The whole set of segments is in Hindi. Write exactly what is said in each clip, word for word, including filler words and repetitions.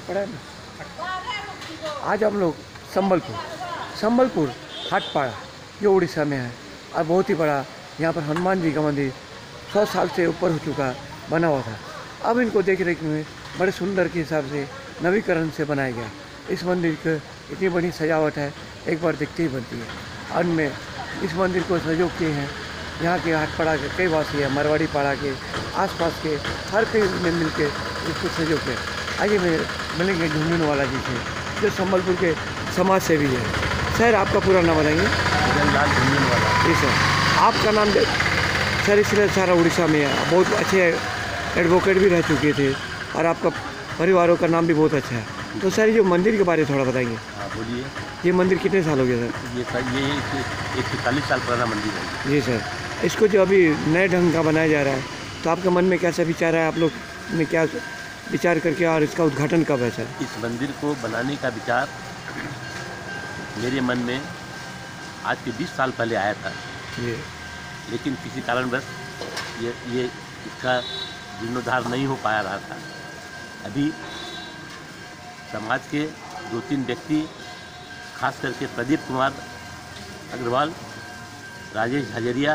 पड़ा है ना। आज हम लोग संबलपुर संबलपुर हाटपाड़ा जो उड़ीसा में है और बहुत ही बड़ा यहाँ पर हनुमान जी का मंदिर सौ साल से ऊपर हो चुका बना हुआ था। अब इनको देख रेख में बड़े सुंदर के हिसाब से नवीकरण से बनाया गया। इस मंदिर की इतनी बड़ी सजावट है, एक बार देखते ही बनती है। और में इस मंदिर को सहयोग किए हैं यहाँ के हाटपाड़ा के कई वासी हैं, मरवाड़ी पाड़ा के आसपास के हर कई ने मिल के इसको सहयोग किया। आइए मैं मिलेंगे झुंझुनवाला जी से जो संबलपुर के समाज सेवी है। सर आपका पूरा नाम बताएंगे? लाल झुंझुनवाला। जी सर, आपका नाम सर इसलिए सारा उड़ीसा में है, बहुत अच्छे एडवोकेट भी रह चुके थे और आपका परिवारों का नाम भी बहुत अच्छा है। तो सर ये जो मंदिर के बारे में थोड़ा बताएंगे? हाँ बोलिए। ये मंदिर कितने साल हो गया सर? ये सर ये एक सौ चालीस साल पुराना मंदिर है। जी सर, इसको जो अभी नए ढंग का बनाया जा रहा है तो आपके मन में कैसा विचार है? आप लोग ने क्या विचार करके और इसका उद्घाटन कब है सर? इस मंदिर को बनाने का विचार मेरे मन में आज के बीस साल पहले आया था। जी। लेकिन किसी कारणवश ये ये इसका जीर्णोद्धार नहीं हो पाया रहा था। अभी समाज के दो तीन व्यक्ति खास करके प्रदीप कुमार अग्रवाल, राजेश हजरिया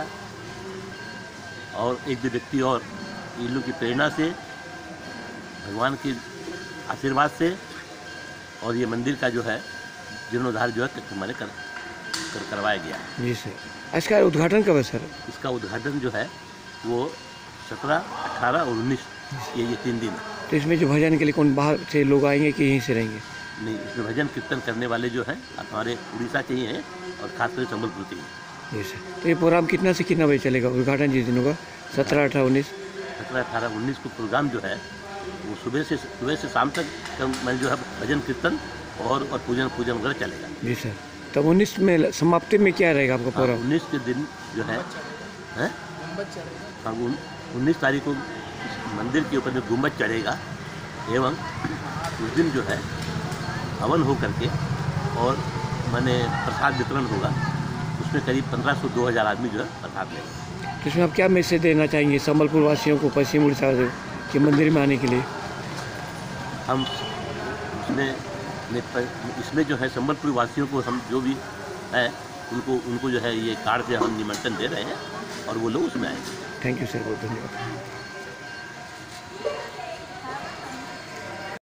और एक दो व्यक्ति और इन लोगों की प्रेरणा से, भगवान के आशीर्वाद से और ये मंदिर का जो है जीर्णोद्धार जो है हमारे कर, कर करवाया गया। जी सर, इसका उद्घाटन कब है सर? इसका उद्घाटन जो है वो सत्रह, अठारह और उन्नीस ये ये तीन दिन है। तो इसमें जो भजन के लिए कौन बाहर से लोग आएंगे कि यहीं से रहेंगे? नहीं, इसमें भजन कीर्तन करने वाले जो हैं हमारे उड़ीसा के ही हैं और खासकर संबलपुर के ही। जी सर, तो ये प्रोग्राम कितना से कितना बजे चलेगा उद्घाटन जिस दिन होगा? सत्रह, अठारह, उन्नीस? सत्रह, अठारह, उन्नीस को प्रोग्राम जो है वो सुबह से सुबह से शाम तक मैं जो है भजन कीर्तन और और पूजन पूजन वगैरह चलेगा। जी सर, तब उन्नीस में समाप्ति में क्या रहेगा आपका प्रोग्राम? उन्नीस के दिन जो है हैं हाँ उन्नीस तारीख को मंदिर के ऊपर में गुम्बद चढ़ेगा एवं उस दिन जो है हवन हो करके और माने प्रसाद वितरण होगा। उसमें करीब पंद्रह सौ दो हज़ार आदमी जो है प्रसाद लेंगे। तो इसमें आप क्या मैसेज देना चाहेंगे संबलपुर वासियों को, पश्चिम उड़ीसा के मंदिर में आने के लिए? हम इसमें इसमें जो है संबलपुर वासियों को हम जो भी है उनको उनको जो है ये कार्ड से हम निमंत्रण दे रहे हैं और वो लोग उसमें आएंगे। थैंक यू सर, बहुत धन्यवाद।